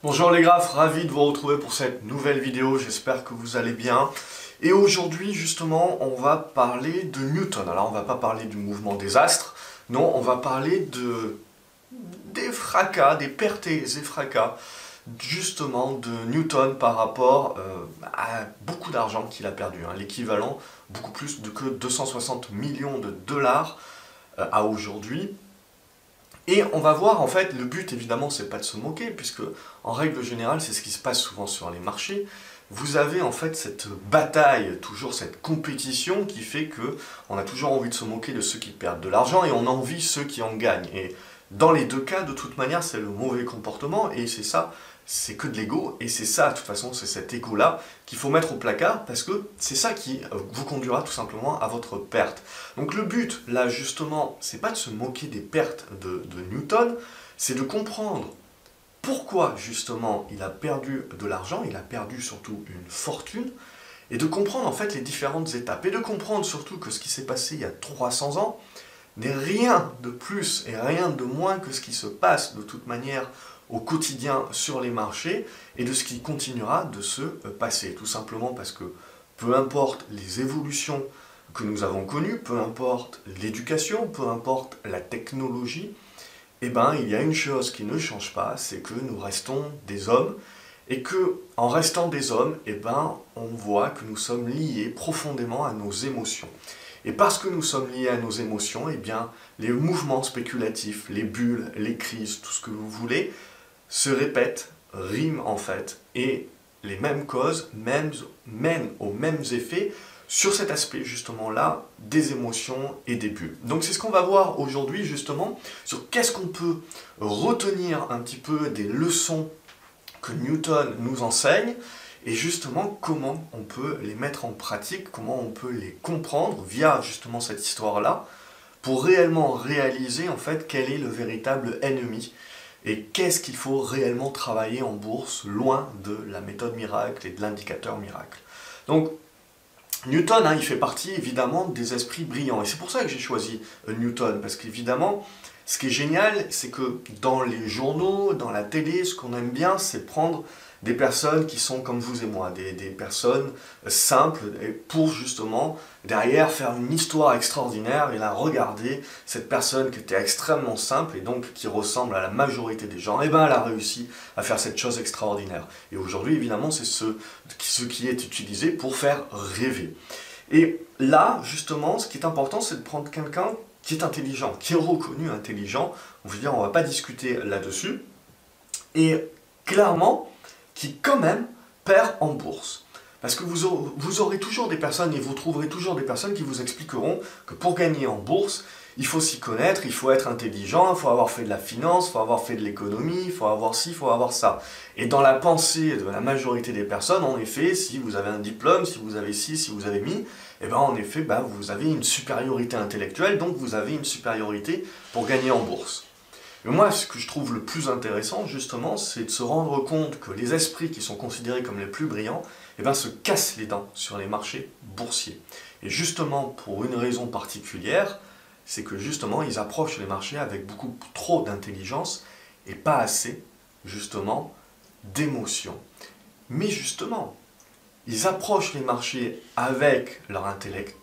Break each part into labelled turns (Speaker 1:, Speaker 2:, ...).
Speaker 1: Bonjour les graphes, ravi de vous retrouver pour cette nouvelle vidéo, j'espère que vous allez bien. Et aujourd'hui justement on va parler de Newton. Alors on va pas parler du mouvement des astres, non, on va parler des fracas, des pertes et fracas justement de Newton par rapport à beaucoup d'argent qu'il a perdu, hein, l'équivalent beaucoup plus que 260 millions de dollars à aujourd'hui. Et on va voir, en fait, le but évidemment c'est pas de se moquer, puisque en règle générale c'est ce qui se passe souvent sur les marchés. Vous avez en fait cette bataille, toujours cette compétition qui fait que on a toujours envie de se moquer de ceux qui perdent de l'argent et on envie ceux qui en gagnent. Et dans les deux cas, de toute manière, c'est le mauvais comportement et c'est ça, c'est que de l'ego. Et c'est ça, de toute façon, c'est cet ego-là qu'il faut mettre au placard parce que c'est ça qui vous conduira tout simplement à votre perte. Donc le but, là, justement, c'est pas de se moquer des pertes de Newton, c'est de comprendre pourquoi, justement, il a perdu de l'argent, il a perdu surtout une fortune, et de comprendre, en fait, les différentes étapes. Et de comprendre surtout que ce qui s'est passé il y a 300 ans n'est rien de plus et rien de moins que ce qui se passe, de toute manière, au quotidien sur les marchés, et de ce qui continuera de se passer. Tout simplement parce que, peu importe les évolutions que nous avons connues, peu importe l'éducation, peu importe la technologie, eh ben, il y a une chose qui ne change pas, c'est que nous restons des hommes, et que, en restant des hommes, eh ben, on voit que nous sommes liés profondément à nos émotions. Et parce que nous sommes liés à nos émotions, eh bien, les mouvements spéculatifs, les bulles, les crises, tout ce que vous voulez, se répètent, riment en fait, et les mêmes causes mènent aux mêmes effets sur cet aspect justement-là des émotions et des bulles. Donc c'est ce qu'on va voir aujourd'hui justement sur qu'est-ce qu'on peut retenir un petit peu des leçons que Newton nous enseigne et justement comment on peut les mettre en pratique, comment on peut les comprendre via justement cette histoire-là pour réellement réaliser en fait quel est le véritable ennemi et qu'est-ce qu'il faut réellement travailler en bourse loin de la méthode miracle et de l'indicateur miracle. Donc Newton, hein, il fait partie évidemment des esprits brillants. Et c'est pour ça que j'ai choisi Newton, parce qu'évidemment, ce qui est génial, c'est que dans les journaux, dans la télé, ce qu'on aime bien, c'est prendre des personnes qui sont comme vous et moi, des personnes simples, pour justement, derrière, faire une histoire extraordinaire et la regarder, cette personne qui était extrêmement simple et donc qui ressemble à la majorité des gens, et ben elle a réussi à faire cette chose extraordinaire. Et aujourd'hui, évidemment, c'est ce qui est utilisé pour faire rêver. Et là, justement, ce qui est important, c'est de prendre quelqu'un qui est intelligent, qui est reconnu intelligent. On veut dire, on ne va pas discuter là-dessus. Et clairement, qui quand même perd en bourse. Parce que vous aurez toujours des personnes, et vous trouverez toujours des personnes qui vous expliqueront que pour gagner en bourse, il faut s'y connaître, il faut être intelligent, il faut avoir fait de la finance, il faut avoir fait de l'économie, il faut avoir ci, il faut avoir ça. Et dans la pensée de la majorité des personnes, en effet, si vous avez un diplôme, si vous avez ci, si vous avez mis, eh ben en effet, vous avez une supériorité intellectuelle, donc vous avez une supériorité pour gagner en bourse. Mais moi, ce que je trouve le plus intéressant, justement, c'est de se rendre compte que les esprits qui sont considérés comme les plus brillants, eh ben, se cassent les dents sur les marchés boursiers. Et justement, pour une raison particulière, c'est que justement, ils approchent les marchés avec beaucoup trop d'intelligence et pas assez, justement, d'émotion. Mais justement, ils approchent les marchés avec leur intellect,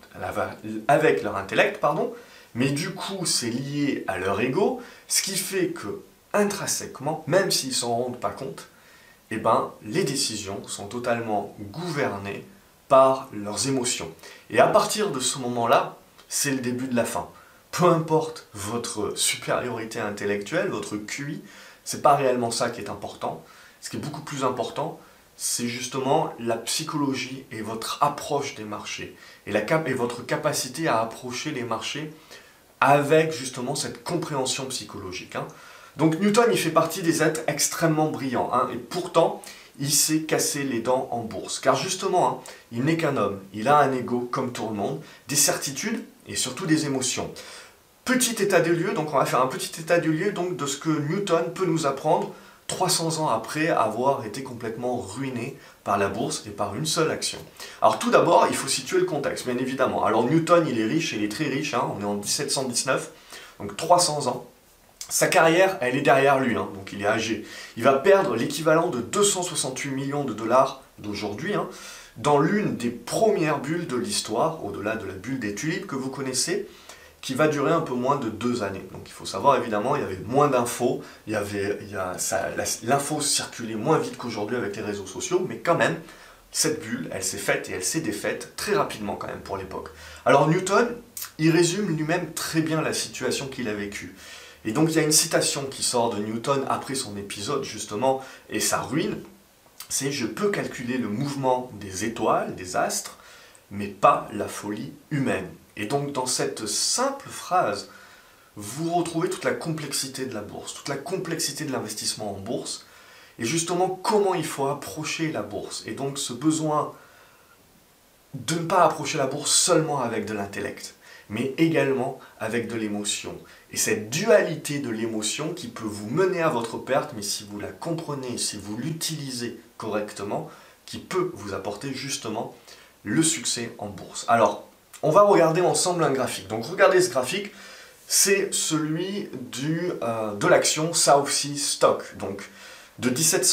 Speaker 1: pardon, mais du coup, c'est lié à leur ego, ce qui fait que, intrinsèquement, même s'ils ne s'en rendent pas compte, eh ben, les décisions sont totalement gouvernées par leurs émotions. Et à partir de ce moment-là, c'est le début de la fin. Peu importe votre supériorité intellectuelle, votre QI, c'est pas réellement ça qui est important. Ce qui est beaucoup plus important, c'est justement la psychologie et votre approche des marchés. Et votre capacité à approcher les marchés avec justement cette compréhension psychologique. Hein. Donc Newton, il fait partie des êtres extrêmement brillants, hein, et pourtant, il s'est cassé les dents en bourse. Car justement, hein, il n'est qu'un homme, il a un ego comme tout le monde, des certitudes et surtout des émotions. Petit état des lieux, donc on va faire un petit état des lieux donc, de ce que Newton peut nous apprendre 300 ans après avoir été complètement ruiné par la bourse et par une seule action. Alors tout d'abord, il faut situer le contexte, bien évidemment. Alors Newton, il est riche, il est très riche, hein, on est en 1719, donc 300 ans. Sa carrière, elle est derrière lui, hein, donc il est âgé. Il va perdre l'équivalent de 268 millions de dollars d'aujourd'hui, hein, dans l'une des premières bulles de l'histoire, au-delà de la bulle des tulipes que vous connaissez, qui va durer un peu moins de 2 années. Donc il faut savoir évidemment, il y avait moins d'infos, l'info circulait moins vite qu'aujourd'hui avec les réseaux sociaux, mais quand même, cette bulle, elle s'est faite et elle s'est défaite très rapidement quand même pour l'époque. Alors Newton, il résume lui-même très bien la situation qu'il a vécue. Et donc il y a une citation qui sort de Newton après son épisode justement, et sa ruine, c'est « Je peux calculer le mouvement des étoiles, des astres, mais pas la folie humaine ». Et donc dans cette simple phrase, vous retrouvez toute la complexité de la bourse, toute la complexité de l'investissement en bourse, et justement comment il faut approcher la bourse. Et donc ce besoin de ne pas approcher la bourse seulement avec de l'intellect, mais également avec de l'émotion. Et cette dualité de l'émotion qui peut vous mener à votre perte, mais si vous la comprenez, si vous l'utilisez correctement, qui peut vous apporter justement le succès en bourse. Alors, on va regarder ensemble un graphique. Donc regardez ce graphique, c'est celui de l'action South Sea Stock, donc de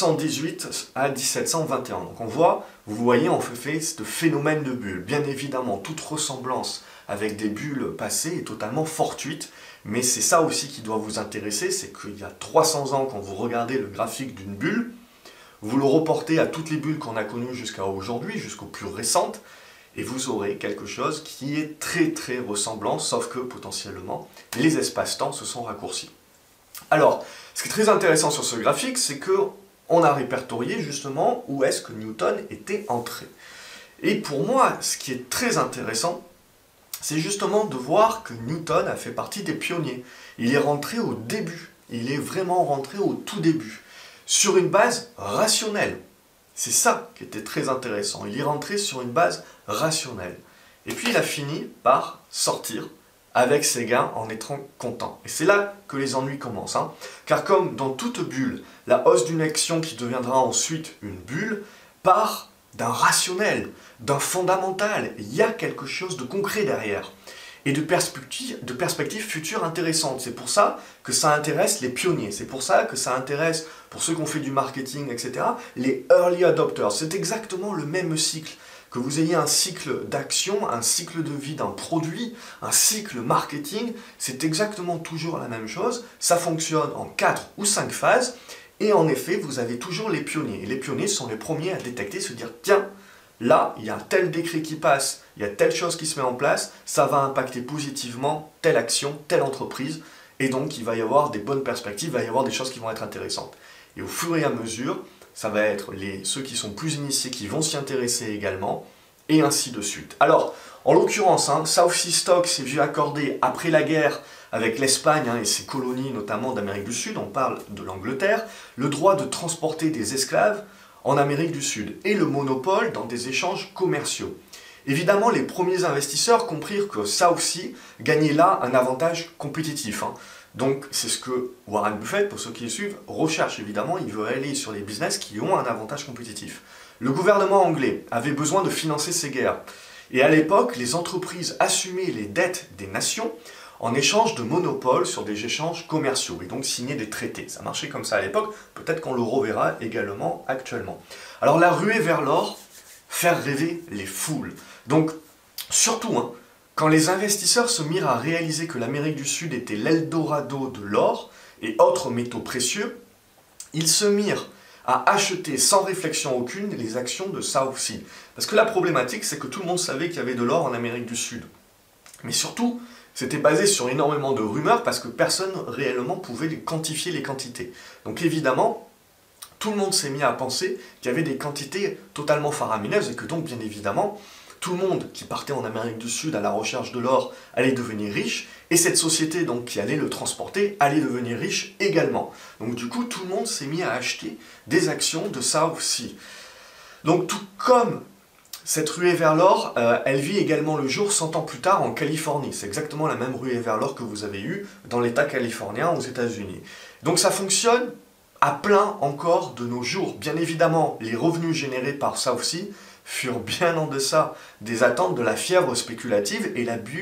Speaker 1: 1718 à 1721. Donc on voit, vous voyez, on fait ce phénomène de bulle. Bien évidemment, toute ressemblance avec des bulles passées est totalement fortuite, mais c'est ça aussi qui doit vous intéresser, c'est qu'il y a 300 ans, quand vous regardez le graphique d'une bulle, vous le reportez à toutes les bulles qu'on a connues jusqu'à aujourd'hui, jusqu'aux plus récentes, et vous aurez quelque chose qui est très très ressemblant, sauf que potentiellement les espaces-temps se sont raccourcis. Alors, ce qui est très intéressant sur ce graphique, c'est qu'on a répertorié justement où est-ce que Newton était entré. Et pour moi, ce qui est très intéressant, c'est justement de voir que Newton a fait partie des pionniers. Il est rentré au début, il est vraiment rentré au tout début, sur une base rationnelle. C'est ça qui était très intéressant, il est rentré sur une base rationnelle. Et puis il a fini par sortir avec ses gains en étant content. Et c'est là que les ennuis commencent. Hein. Car comme dans toute bulle, la hausse d'une action qui deviendra ensuite une bulle part d'un rationnel, d'un fondamental. Il y a quelque chose de concret derrière. Et de perspectives futures intéressantes. C'est pour ça que ça intéresse les pionniers. C'est pour ça que ça intéresse, pour ceux qui ont fait du marketing, etc., les early adopters. C'est exactement le même cycle. Que vous ayez un cycle d'action, un cycle de vie d'un produit, un cycle marketing, c'est exactement toujours la même chose. Ça fonctionne en 4 ou 5 phases. Et en effet, vous avez toujours les pionniers. Et les pionniers sont les premiers à détecter, se dire, tiens, là, il y a un tel décret qui passe, il y a telle chose qui se met en place, ça va impacter positivement telle action, telle entreprise, et donc il va y avoir des bonnes perspectives, il va y avoir des choses qui vont être intéressantes. Et au fur et à mesure, ça va être ceux qui sont plus initiés qui vont s'y intéresser également, et ainsi de suite. Alors, en l'occurrence, hein, South Sea Stock s'est vu accorder après la guerre avec l'Espagne et ses colonies, notamment d'Amérique du Sud, on parle de l'Angleterre, le droit de transporter des esclaves en Amérique du Sud, et le monopole dans des échanges commerciaux. Évidemment, les premiers investisseurs comprirent que South Sea gagnait là un avantage compétitif. Hein. Donc, c'est ce que Warren Buffett, pour ceux qui le suivent, recherche évidemment. Il veut aller sur les business qui ont un avantage compétitif. Le gouvernement anglais avait besoin de financer ces guerres. Et à l'époque, les entreprises assumaient les dettes des nations en échange de monopoles sur des échanges commerciaux, et donc signer des traités. Ça marchait comme ça à l'époque, peut-être qu'on le reverra également actuellement. Alors la ruée vers l'or, faire rêver les foules. Donc, surtout, hein, quand les investisseurs se mirent à réaliser que l'Amérique du Sud était l'Eldorado de l'or et autres métaux précieux, ils se mirent à acheter sans réflexion aucune les actions de South Sea. Parce que la problématique, c'est que tout le monde savait qu'il y avait de l'or en Amérique du Sud. Mais surtout, c'était basé sur énormément de rumeurs parce que personne réellement pouvait quantifier les quantités. Donc évidemment, tout le monde s'est mis à penser qu'il y avait des quantités totalement faramineuses et que donc, bien évidemment, tout le monde qui partait en Amérique du Sud à la recherche de l'or allait devenir riche, et cette société donc qui allait le transporter allait devenir riche également. Donc du coup, tout le monde s'est mis à acheter des actions de South Sea. Donc tout comme cette ruée vers l'or, elle vit également le jour 100 ans plus tard en Californie. C'est exactement la même ruée vers l'or que vous avez eue dans l'État californien aux États-Unis. Donc ça fonctionne à plein encore de nos jours. Bien évidemment, les revenus générés par South Sea furent bien en deçà des attentes de la fièvre spéculative et la bulle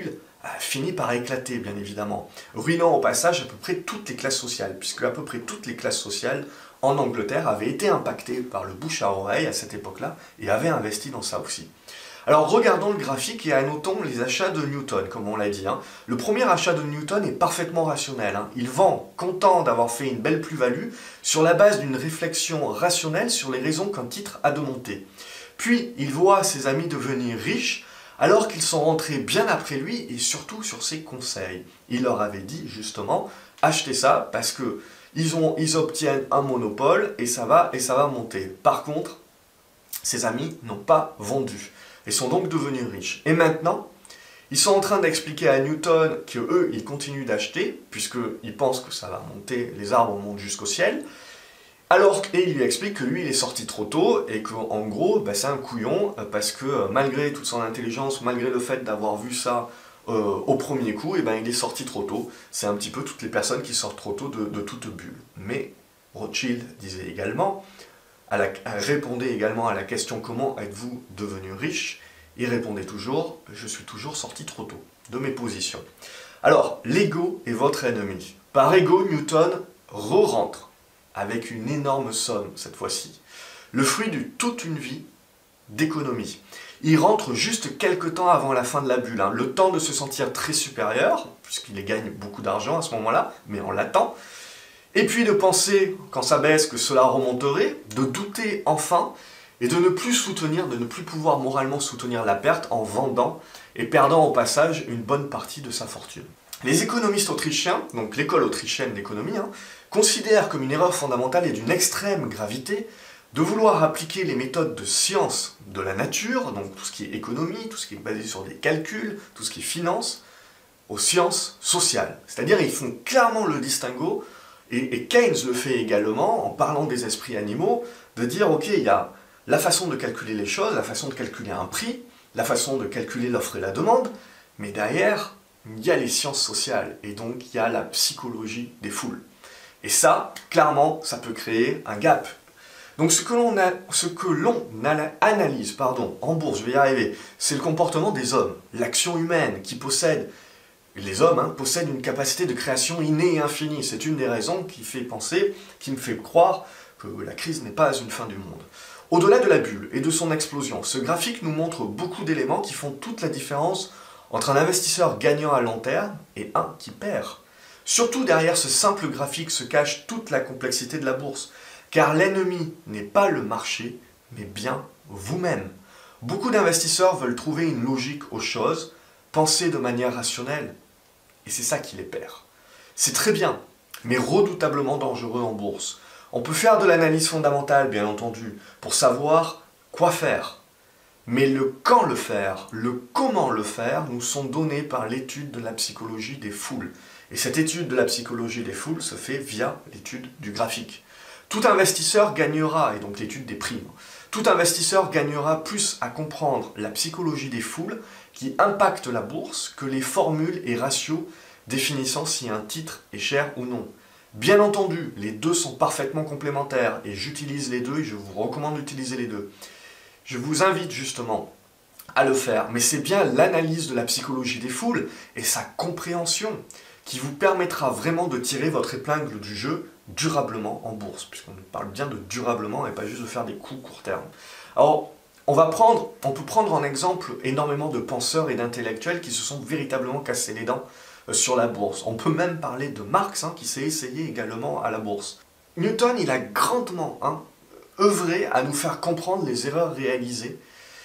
Speaker 1: finit par éclater, bien évidemment, ruinant au passage à peu près toutes les classes sociales, puisque à peu près toutes les classes sociales en Angleterre avaient été impactées par le bouche à oreille à cette époque-là, et avaient investi dans ça aussi. Alors regardons le graphique et annotons les achats de Newton, comme on l'a dit. Le premier achat de Newton est parfaitement rationnel. Il vend, content d'avoir fait une belle plus-value, sur la base d'une réflexion rationnelle sur les raisons qu'un titre a de monter. Puis il voit ses amis devenir riches, alors qu'ils sont rentrés bien après lui et surtout sur ses conseils. Il leur avait dit justement, achetez ça parce que ils obtiennent un monopole et ça va monter. Par contre, ses amis n'ont pas vendu et sont donc devenus riches. Et maintenant, ils sont en train d'expliquer à Newton qu'eux, ils continuent d'acheter, puisqu'ils pensent que ça va monter, les arbres montent jusqu'au ciel, et il lui explique que lui, il est sorti trop tôt, et qu'en gros, c'est un couillon, parce que malgré toute son intelligence, malgré le fait d'avoir vu ça au premier coup, il est sorti trop tôt. C'est un petit peu toutes les personnes qui sortent trop tôt de toute bulle. Mais Rothschild disait également, répondait également à la question « Comment êtes-vous devenu riche ?» Il répondait toujours « Je suis toujours sorti trop tôt de mes positions. » Alors, l'ego est votre ennemi. Par ego, Newton re-rentre avec une énorme somme cette fois-ci. Le fruit de toute une vie d'économie. Il rentre juste quelques temps avant la fin de la bulle. Le temps de se sentir très supérieur, puisqu'il gagne beaucoup d'argent à ce moment-là, mais on l'attend. Et puis de penser, quand ça baisse, que cela remonterait, de douter enfin, et de ne plus pouvoir moralement soutenir la perte en vendant et perdant au passage une bonne partie de sa fortune. Les économistes autrichiens, donc l'école autrichienne d'économie, considèrent comme une erreur fondamentale et d'une extrême gravité de vouloir appliquer les méthodes de science de la nature, donc tout ce qui est économie, tout ce qui est basé sur des calculs, tout ce qui est finance, aux sciences sociales. C'est-à-dire ils font clairement le distinguo. Et Keynes le fait également, en parlant des esprits animaux, de dire, ok, il y a la façon de calculer les choses, la façon de calculer un prix, la façon de calculer l'offre et la demande, mais derrière, il y a les sciences sociales, et donc il y a la psychologie des foules. Et ça, clairement, ça peut créer un gap. Donc ce que l'on analyse en bourse, je vais y arriver, c'est le comportement des hommes, l'action humaine qui possède. Les hommes possèdent une capacité de création innée et infinie. C'est une des raisons qui me fait croire que la crise n'est pas une fin du monde. Au-delà de la bulle et de son explosion, ce graphique nous montre beaucoup d'éléments qui font toute la différence entre un investisseur gagnant à long terme et un qui perd. Surtout derrière ce simple graphique se cache toute la complexité de la bourse, car l'ennemi n'est pas le marché, mais bien vous-même. Beaucoup d'investisseurs veulent trouver une logique aux choses, penser de manière rationnelle, et c'est ça qui les perd. C'est très bien, mais redoutablement dangereux en bourse. On peut faire de l'analyse fondamentale, bien entendu, pour savoir quoi faire. Mais le quand le faire, le comment le faire, nous sont donnés par l'étude de la psychologie des foules. Et cette étude de la psychologie des foules se fait via l'étude du graphique. Tout investisseur gagnera, et donc l'étude des primes, tout investisseur gagnera plus à comprendre la psychologie des foules qui impacte la bourse que les formules et ratios définissant si un titre est cher ou non. Bien entendu, les deux sont parfaitement complémentaires et j'utilise les deux et je vous recommande d'utiliser les deux. Je vous invite justement à le faire, mais c'est bien l'analyse de la psychologie des foules et sa compréhension qui vous permettra vraiment de tirer votre épingle du jeu durablement en bourse, puisqu'on parle bien de durablement et pas juste de faire des coups court terme. Alors, on peut prendre en exemple énormément de penseurs et d'intellectuels qui se sont véritablement cassés les dents sur la bourse. On peut même parler de Marx qui s'est essayé également à la bourse. Newton, il a grandement œuvré à nous faire comprendre les erreurs réalisées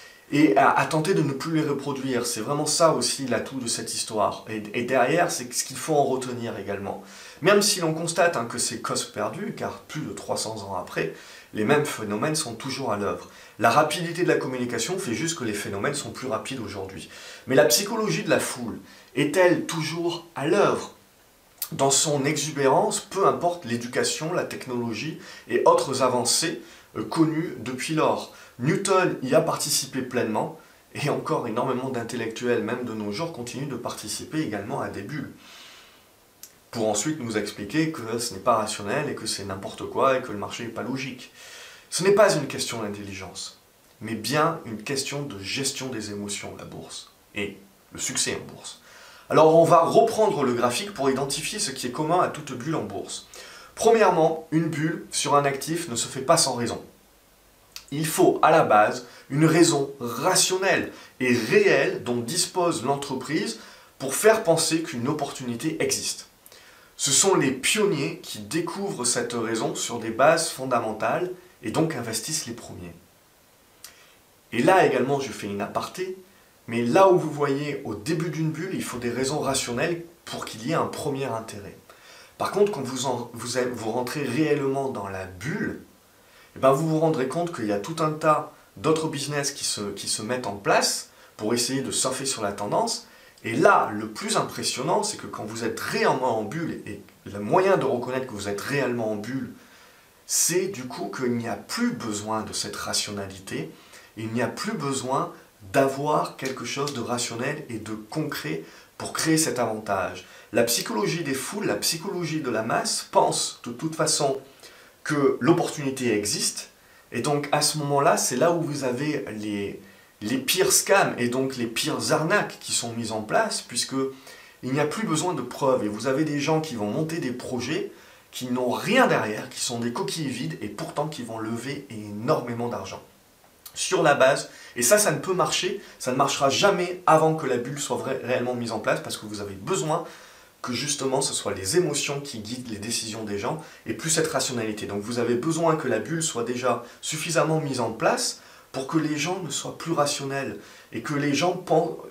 Speaker 1: et à tenter de ne plus les reproduire. C'est vraiment ça aussi l'atout de cette histoire. Et derrière, c'est ce qu'il faut en retenir également. Même si l'on constate que c'est cause perdue, car plus de 300 ans après, les mêmes phénomènes sont toujours à l'œuvre. La rapidité de la communication fait juste que les phénomènes sont plus rapides aujourd'hui. Mais la psychologie de la foule est-elle toujours à l'œuvre? Dans son exubérance, peu importe l'éducation, la technologie et autres avancées connues depuis lors. Newton y a participé pleinement, et encore énormément d'intellectuels, même de nos jours, continuent de participer également à des bulles. Pour ensuite nous expliquer que ce n'est pas rationnel et que c'est n'importe quoi et que le marché n'est pas logique. Ce n'est pas une question d'intelligence, mais bien une question de gestion des émotions, la bourse, et le succès en bourse. Alors on va reprendre le graphique pour identifier ce qui est commun à toute bulle en bourse. Premièrement, une bulle sur un actif ne se fait pas sans raison. Il faut à la base une raison rationnelle et réelle dont dispose l'entreprise pour faire penser qu'une opportunité existe. Ce sont les pionniers qui découvrent cette raison sur des bases fondamentales et donc investissent les premiers. Et là également, je fais une aparté, mais là où vous voyez au début d'une bulle, il faut des raisons rationnelles pour qu'il y ait un premier intérêt. Par contre, quand vous rentrez réellement dans la bulle, eh ben vous vous rendrez compte qu'il y a tout un tas d'autres business qui se mettent en place pour essayer de surfer sur la tendance. Et là, le plus impressionnant, c'est que quand vous êtes réellement en bulle, et le moyen de reconnaître que vous êtes réellement en bulle, c'est du coup qu'il n'y a plus besoin de cette rationalité, il n'y a plus besoin d'avoir quelque chose de rationnel et de concret pour créer cet avantage. La psychologie des foules, la psychologie de la masse pense de toute façon que l'opportunité existe, et donc à ce moment-là, c'est là où vous avez les pires scams et donc les pires arnaques qui sont mises en place, puisque il n'y a plus besoin de preuves, et vous avez des gens qui vont monter des projets qui n'ont rien derrière, qui sont des coquilles vides, et pourtant qui vont lever énormément d'argent. Sur la base, et ça ne peut marcher, ça ne marchera jamais avant que la bulle soit réellement mise en place, parce que vous avez besoin que justement ce soit les émotions qui guident les décisions des gens, et plus cette rationalité. Donc vous avez besoin que la bulle soit déjà suffisamment mise en place pour que les gens ne soient plus rationnels, et que les gens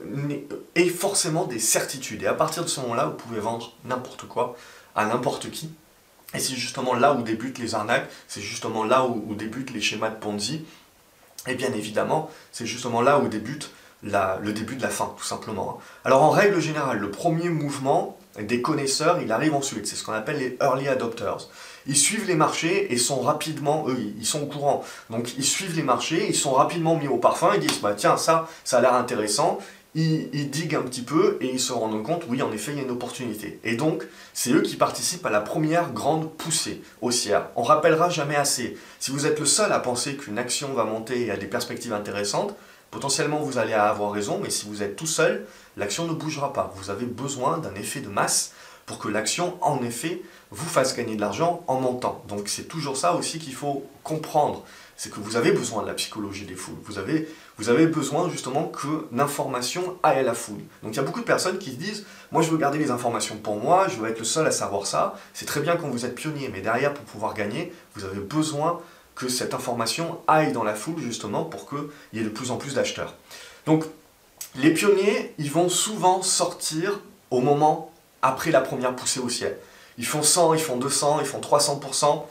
Speaker 1: aient forcément des certitudes. Et à partir de ce moment-là, vous pouvez vendre n'importe quoi à n'importe qui. Et c'est justement là où débutent les arnaques, c'est justement là où débutent les schémas de Ponzi. Et bien évidemment, c'est justement là où débute le début de la fin, tout simplement. Alors en règle générale, le premier mouvement des connaisseurs, il arrive ensuite. C'est ce qu'on appelle les early adopters. Ils suivent les marchés et sont rapidement, eux, ils sont au courant. Donc ils suivent les marchés, ils sont rapidement mis au parfum, ils disent, bah tiens, ça a l'air intéressant. Ils diguent un petit peu et ils se rendent compte, oui, en effet, il y a une opportunité. Et donc, c'est eux qui participent à la première grande poussée haussière. On rappellera jamais assez. Si vous êtes le seul à penser qu'une action va monter et a des perspectives intéressantes, potentiellement vous allez avoir raison, mais si vous êtes tout seul, l'action ne bougera pas. Vous avez besoin d'un effet de masse pour que l'action, en effet, vous fasse gagner de l'argent en montant. Donc c'est toujours ça aussi qu'il faut comprendre. C'est que vous avez besoin de la psychologie des foules. Vous avez besoin justement que l'information aille à la foule. Donc il y a beaucoup de personnes qui se disent « Moi je veux garder les informations pour moi, je veux être le seul à savoir ça. » C'est très bien quand vous êtes pionnier, mais derrière, pour pouvoir gagner, vous avez besoin que cette information aille dans la foule justement pour qu'il y ait de plus en plus d'acheteurs. Donc les pionniers, ils vont souvent sortir au moment après la première poussée haussière. Ils font 100, ils font 200, ils font 300%,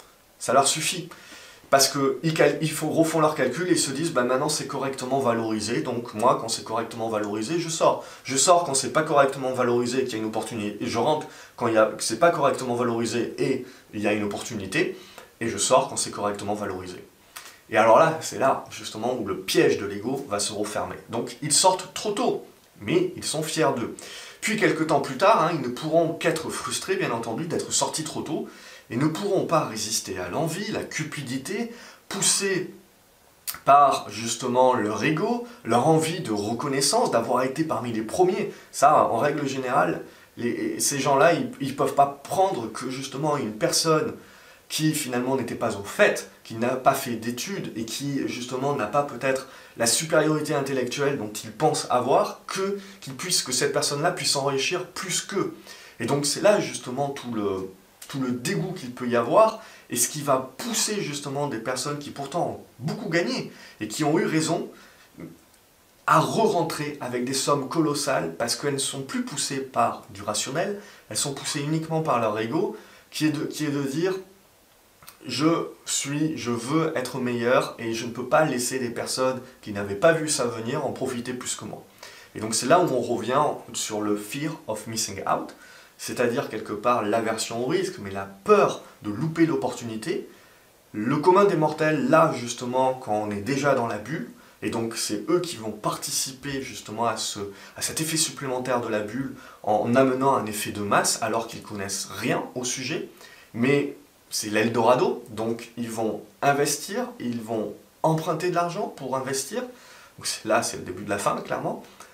Speaker 1: ça leur suffit. Parce qu'ils refont leur calcul et se disent bah, maintenant c'est correctement valorisé, donc moi quand c'est correctement valorisé, je sors. Je sors quand c'est pas correctement valorisé et qu'il y a une opportunité, et je rentre quand c'est pas correctement valorisé et il y a une opportunité, et je sors quand c'est correctement valorisé. Et alors là, c'est là justement où le piège de l'ego va se refermer. Donc ils sortent trop tôt, mais ils sont fiers d'eux. Puis quelques temps plus tard, ils ne pourront qu'être frustrés, bien entendu, d'être sortis trop tôt, et ne pourront pas résister à l'envie, la cupidité, poussés par justement leur ego, leur envie de reconnaissance, d'avoir été parmi les premiers. Ça, en règle générale, ces gens-là, ils ne peuvent pas prendre que justement une personne qui finalement n'était pas au fait, qui n'a pas fait d'études et qui justement n'a pas peut-être la supériorité intellectuelle dont ils pensent avoir, que cette personne-là puisse s'enrichir plus qu'eux. Et donc c'est là justement tout le dégoût qu'il peut y avoir, et ce qui va pousser justement des personnes qui pourtant ont beaucoup gagné et qui ont eu raison à re-rentrer avec des sommes colossales parce qu'elles ne sont plus poussées par du rationnel, elles sont poussées uniquement par leur ego, qui est de dire je veux être meilleur et je ne peux pas laisser des personnes qui n'avaient pas vu ça venir en profiter plus que moi. Et donc c'est là où on revient sur le fear of missing out, c'est-à-dire quelque part l'aversion au risque, mais la peur de louper l'opportunité. Le commun des mortels, là justement, quand on est déjà dans la bulle, et donc c'est eux qui vont participer justement à cet effet supplémentaire de la bulle en amenant un effet de masse alors qu'ils connaissent rien au sujet, mais c'est l'Eldorado, donc ils vont investir, ils vont emprunter de l'argent pour investir, donc là c'est le début de la fin clairement,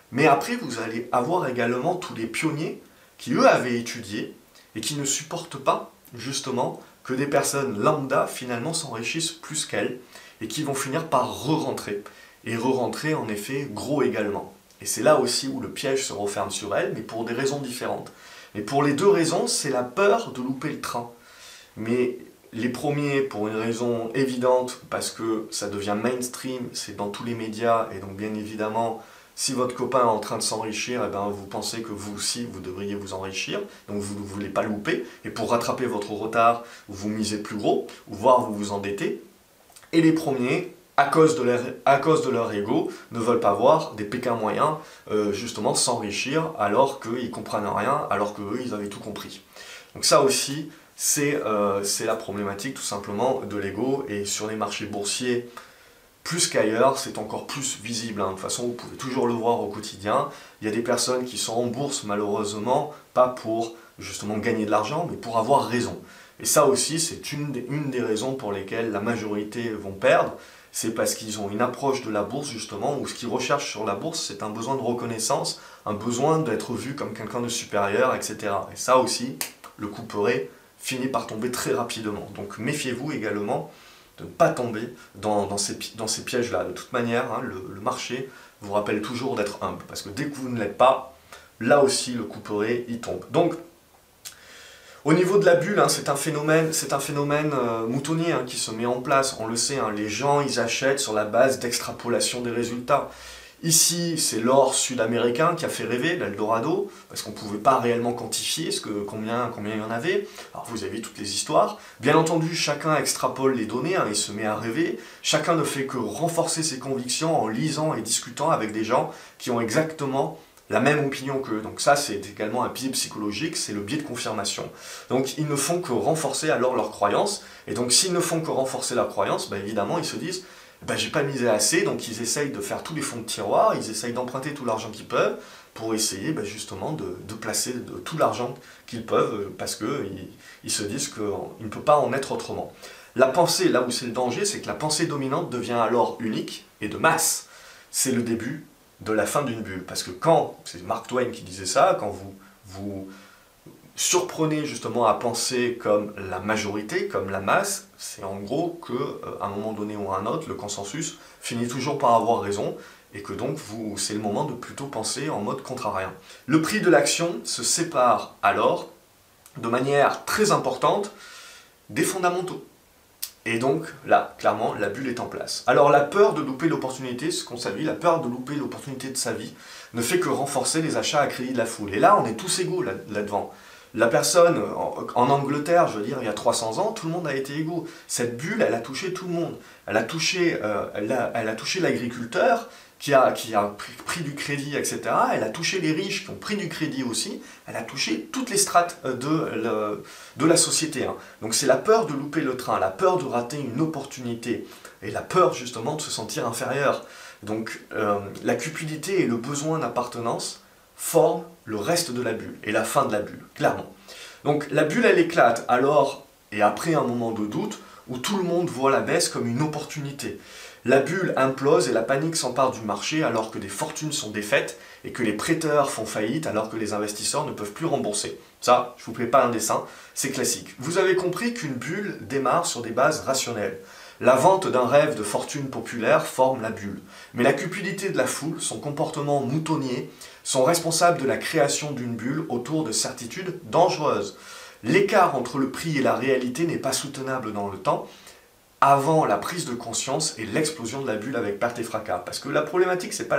Speaker 1: Mais après, vous allez avoir également tous les pionniers qui, eux, avaient étudié et qui ne supportent pas, justement, que des personnes lambda, finalement, s'enrichissent plus qu'elles et qui vont finir par re-rentrer. Et re-rentrer, en effet, gros également. Et c'est là aussi où le piège se referme sur elles, mais pour des raisons différentes. Et pour les deux raisons, c'est la peur de louper le train. Mais les premiers, pour une raison évidente, parce que ça devient mainstream, c'est dans tous les médias, et donc bien évidemment, si votre copain est en train de s'enrichir, eh ben, vous pensez que vous aussi, vous devriez vous enrichir, donc vous ne voulez pas louper, et pour rattraper votre retard, vous misez plus gros, ou voire vous vous endettez. Et les premiers, à cause de leur ego, ne veulent pas voir des Pékins moyens justement s'enrichir alors qu'ils comprennent rien, alors qu'eux, ils avaient tout compris. Donc ça aussi, c'est la problématique tout simplement de l'ego, et sur les marchés boursiers, plus qu'ailleurs, c'est encore plus visible. De toute façon, vous pouvez toujours le voir au quotidien. Il y a des personnes qui sont en bourse, malheureusement, pas pour justement gagner de l'argent, mais pour avoir raison. Et ça aussi, c'est une des raisons pour lesquelles la majorité vont perdre. C'est parce qu'ils ont une approche de la bourse, justement, où ce qu'ils recherchent sur la bourse, c'est un besoin de reconnaissance, un besoin d'être vu comme quelqu'un de supérieur, etc. Et ça aussi, le couperet finit par tomber très rapidement. Donc méfiez-vous également de ne pas tomber dans ces pièges-là. De toute manière, hein, le marché vous rappelle toujours d'être humble, parce que dès que vous ne l'êtes pas, là aussi le couperet y tombe. Donc, au niveau de la bulle, hein, c'est un phénomène moutonnier qui se met en place, on le sait, hein, les gens ils achètent sur la base d'extrapolation des résultats. Ici, c'est l'or sud-américain qui a fait rêver, l'Eldorado, parce qu'on ne pouvait pas réellement quantifier combien il y en avait. Alors vous avez toutes les histoires. Bien entendu, chacun extrapole les données et se met à rêver. Chacun ne fait que renforcer ses convictions en lisant et discutant avec des gens qui ont exactement la même opinion qu'eux. Donc ça, c'est également un biais psychologique, c'est le biais de confirmation. Donc ils ne font que renforcer alors leurs croyances. Et donc s'ils ne font que renforcer leurs croyances, évidemment, ils se disent j'ai pas misé assez, donc ils essayent de faire tous les fonds de tiroir, ils essayent d'emprunter tout l'argent qu'ils peuvent pour essayer justement de placer tout l'argent qu'ils peuvent parce qu'ils se disent qu'il ne peut pas en être autrement. La pensée, là où c'est le danger, c'est que la pensée dominante devient alors unique et de masse. C'est le début de la fin d'une bulle. Parce que c'est Mark Twain qui disait ça, quand vous surprenez justement à penser comme la majorité, comme la masse, c'est en gros qu'à un moment donné ou à un autre, le consensus finit toujours par avoir raison, et que donc c'est le moment de plutôt penser en mode contrarien. Le prix de l'action se sépare alors, de manière très importante, des fondamentaux. Et donc là, clairement, la bulle est en place. Alors la peur de louper l'opportunité, ce qu'on savait, la peur de louper l'opportunité de sa vie, ne fait que renforcer les achats à crédit de la foule. Et là, on est tous égaux là-devant. La personne, en Angleterre, je veux dire, il y a 300 ans, tout le monde a été égaux. Cette bulle, elle a touché tout le monde. Elle a touché l'agriculteur qui a pris du crédit, etc. Elle a touché les riches qui ont pris du crédit aussi. Elle a touché toutes les strates de la société. Donc c'est la peur de louper le train, la peur de rater une opportunité et la peur justement de se sentir inférieur. Donc la cupidité et le besoin d'appartenance forment le reste de la bulle et la fin de la bulle, clairement. Donc la bulle, elle éclate alors et après un moment de doute où tout le monde voit la baisse comme une opportunité. La bulle implose et la panique s'empare du marché alors que des fortunes sont défaites et que les prêteurs font faillite alors que les investisseurs ne peuvent plus rembourser. Ça, je ne vous fais pas un dessin, c'est classique. Vous avez compris qu'une bulle démarre sur des bases rationnelles. La vente d'un rêve de fortune populaire forme la bulle. Mais la cupidité de la foule, son comportement moutonnier, sont responsables de la création d'une bulle autour de certitudes dangereuses. L'écart entre le prix et la réalité n'est pas soutenable dans le temps, avant la prise de conscience et l'explosion de la bulle avec perte et fracas. Parce que la problématique, c'est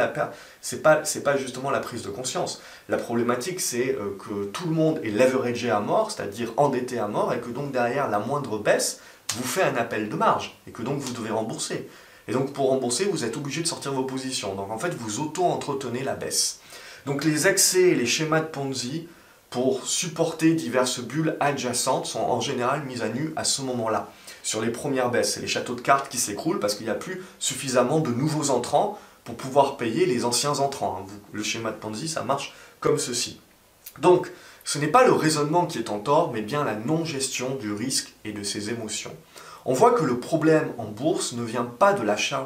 Speaker 1: pas justement la prise de conscience. La problématique, c'est que tout le monde est leveragé à mort, c'est-à-dire endetté à mort, et que donc derrière la moindre baisse, vous fait un appel de marge, et que donc vous devez rembourser. Et donc pour rembourser, vous êtes obligé de sortir vos positions. Donc en fait, vous auto-entretenez la baisse. Donc les excès et les schémas de Ponzi, pour supporter diverses bulles adjacentes, sont en général mis à nu à ce moment-là. Sur les premières baisses, c'est les châteaux de cartes qui s'écroulent parce qu'il n'y a plus suffisamment de nouveaux entrants pour pouvoir payer les anciens entrants. Le schéma de Ponzi, ça marche comme ceci. Donc, ce n'est pas le raisonnement qui est en tort, mais bien la non-gestion du risque et de ses émotions. On voit que le problème en bourse ne vient pas de l'achat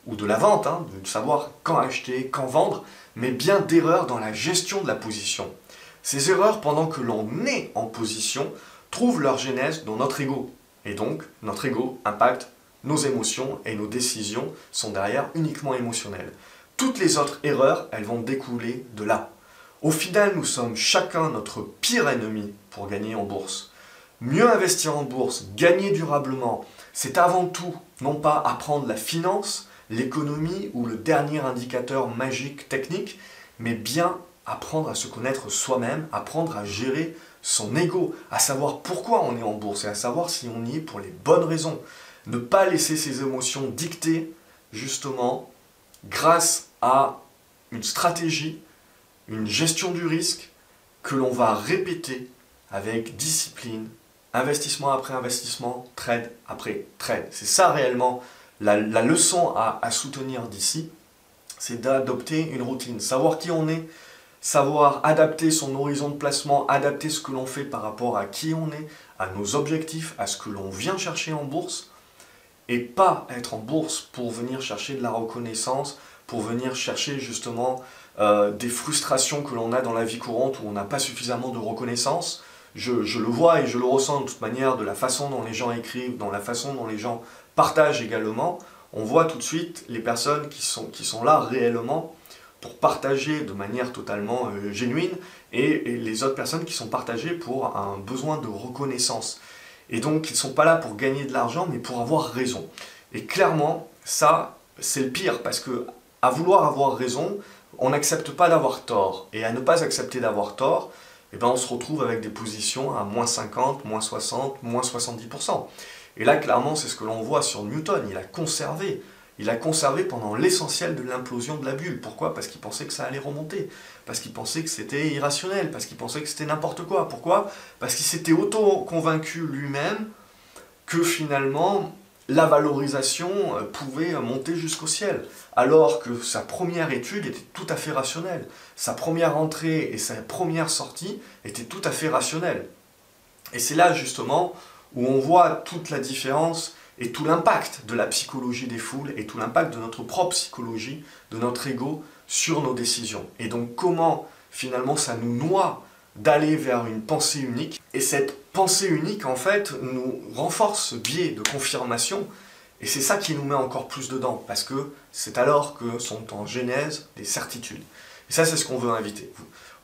Speaker 1: ou de la vente, hein, de savoir quand acheter, quand vendre, mais bien d'erreurs dans la gestion de la position. Ces erreurs, pendant que l'on est en position, trouvent leur genèse dans notre ego. Et donc, notre ego impacte nos émotions et nos décisions sont derrière uniquement émotionnelles. Toutes les autres erreurs, elles vont découler de là. Au final, nous sommes chacun notre pire ennemi pour gagner en bourse. Mieux investir en bourse, gagner durablement, c'est avant tout non pas apprendre la finance, l'économie ou le dernier indicateur magique technique, mais bien apprendre à se connaître soi-même, apprendre à gérer son ego, à savoir pourquoi on est en bourse et à savoir si on y est pour les bonnes raisons. Ne pas laisser ses émotions dicter, justement, grâce à une stratégie, une gestion du risque que l'on va répéter avec discipline, investissement après investissement, trade après trade. C'est ça réellement la leçon à soutenir d'ici, c'est d'adopter une routine, savoir qui on est, savoir adapter son horizon de placement, adapter ce que l'on fait par rapport à qui on est, à nos objectifs, à ce que l'on vient chercher en bourse, et pas être en bourse pour venir chercher de la reconnaissance, pour venir chercher justement des frustrations que l'on a dans la vie courante où on n'a pas suffisamment de reconnaissance. Je le vois et je le ressens de toute manière de la façon dont les gens écrivent, dans la façon dont les gens partagent également. On voit tout de suite les personnes qui sont là réellement pour partager de manière totalement genuine et les autres personnes qui sont partagées pour un besoin de reconnaissance. Et donc, ils ne sont pas là pour gagner de l'argent, mais pour avoir raison. Et clairement, ça, c'est le pire, parce que à vouloir avoir raison, on n'accepte pas d'avoir tort. Et à ne pas accepter d'avoir tort, eh ben, on se retrouve avec des positions à moins 50, moins 60, moins 70%. Et là, clairement, c'est ce que l'on voit sur Newton. Il a conservé. Il a conservé pendant l'essentiel de l'implosion de la bulle. Pourquoi? Parce qu'il pensait que ça allait remonter. Parce qu'il pensait que c'était irrationnel. Parce qu'il pensait que c'était n'importe quoi. Pourquoi? Parce qu'il s'était auto-convaincu lui-même que finalement, la valorisation pouvait monter jusqu'au ciel. Alors que sa première étude était tout à fait rationnelle. Sa première entrée et sa première sortie étaient tout à fait rationnelles. Et c'est là justement où on voit toute la différence et tout l'impact de la psychologie des foules et tout l'impact de notre propre psychologie, de notre ego sur nos décisions. Et donc comment finalement ça nous noie d'aller vers une pensée unique. Et cette pensée unique en fait nous renforce ce biais de confirmation et c'est ça qui nous met encore plus dedans parce que c'est alors que sont en genèse des certitudes. Et ça c'est ce qu'on veut inviter.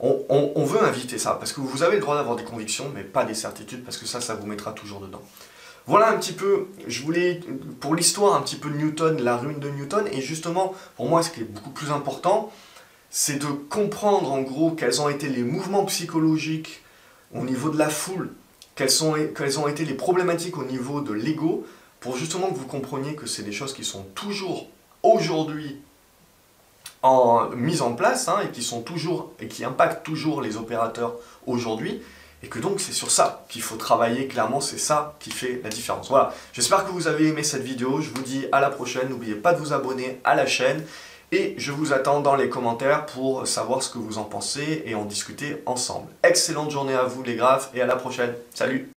Speaker 1: On veut inviter ça parce que vous avez le droit d'avoir des convictions mais pas des certitudes parce que ça vous mettra toujours dedans. Voilà un petit peu, je voulais, pour l'histoire un petit peu de Newton, la ruine de Newton, et justement, pour moi, ce qui est beaucoup plus important, c'est de comprendre en gros quels ont été les mouvements psychologiques au niveau de la foule, quelles ont été les problématiques au niveau de l'ego, pour justement que vous compreniez que c'est des choses qui sont toujours aujourd'hui mises en place, hein, et qui impactent toujours les opérateurs aujourd'hui, et que donc c'est sur ça qu'il faut travailler, clairement c'est ça qui fait la différence. Voilà, j'espère que vous avez aimé cette vidéo, je vous dis à la prochaine, n'oubliez pas de vous abonner à la chaîne, et je vous attends dans les commentaires pour savoir ce que vous en pensez et en discuter ensemble. Excellente journée à vous les graphes, et à la prochaine, salut!